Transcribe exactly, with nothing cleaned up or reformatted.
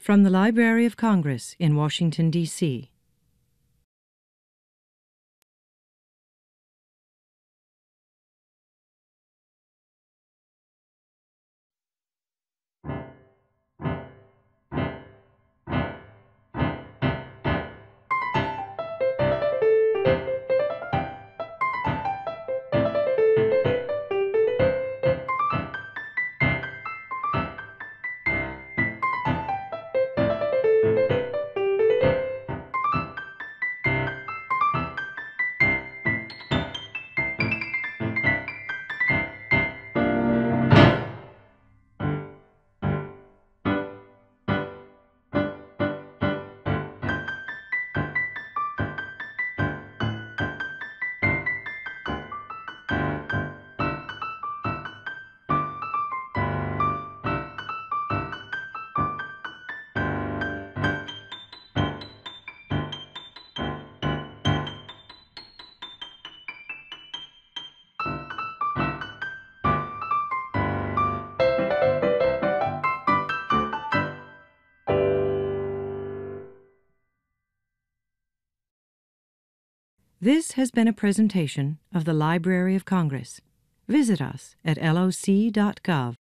From the Library of Congress in Washington, D C This has been a presentation of the Library of Congress. Visit us at L O C dot gov.